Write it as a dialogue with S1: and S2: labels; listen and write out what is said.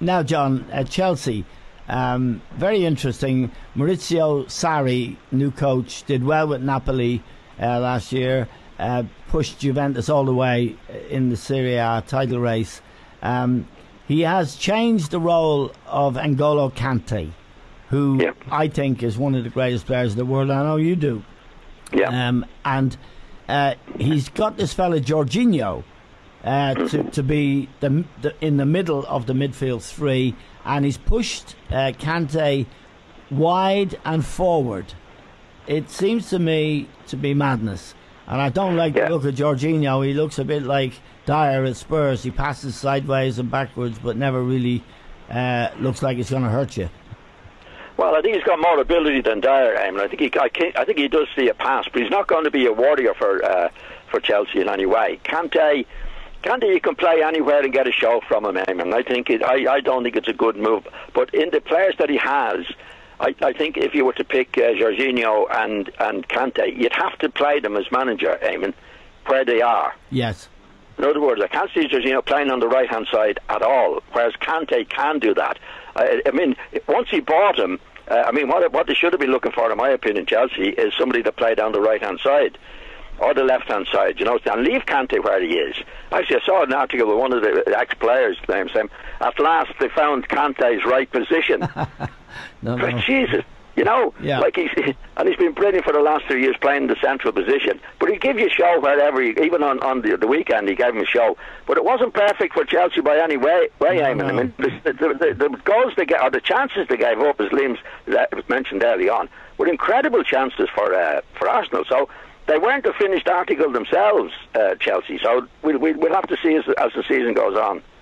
S1: Now, John, Chelsea, very interesting. Maurizio Sarri, new coach, did well with Napoli last year, pushed Juventus all the way in the Serie A title race. He has changed the role of N'Golo Kante, who I think is one of the greatest players in the world. I know you do.
S2: Yeah.
S1: And he's got this fella Jorginho to be in the middle of the midfield three, and he's pushed Kante wide and forward. It seems to me to be madness, and I don't like the look of Jorginho. He looks a bit like Dyer at Spurs. He passes sideways and backwards, but never really looks like it's going to hurt you.
S2: Well, I think he's got more ability than Dyer. I think he does see a pass, but he's not going to be a warrior for Chelsea in any way. Kante, you can play anywhere and get a show from him. I don't think it's a good move. But in the players that he has, I think if you were to pick Jorginho and Kante, you'd have to play them as manager, Eamon, where they are.
S1: Yes.
S2: In other words, I can't see Jorginho playing on the right-hand side at all, whereas Kante can do that. Once he bought him, what they should have been looking for, in my opinion, Chelsea, is somebody to play down the right-hand side or the left-hand side, and leave Kante where he is. Actually, I saw an article with one of the ex-players saying, at last they found Kante's right position.
S1: No.
S2: Jesus. He's been brilliant for the last 3 years playing the central position. But he'd give you a show wherever, even on the weekend, he gave him a show. But it wasn't perfect for Chelsea by any way, Eamon. The goals they get, or the chances they gave up, as Liam mentioned early on, were incredible chances for Arsenal. So they weren't a finished article themselves, Chelsea. So we'll have to see as the season goes on.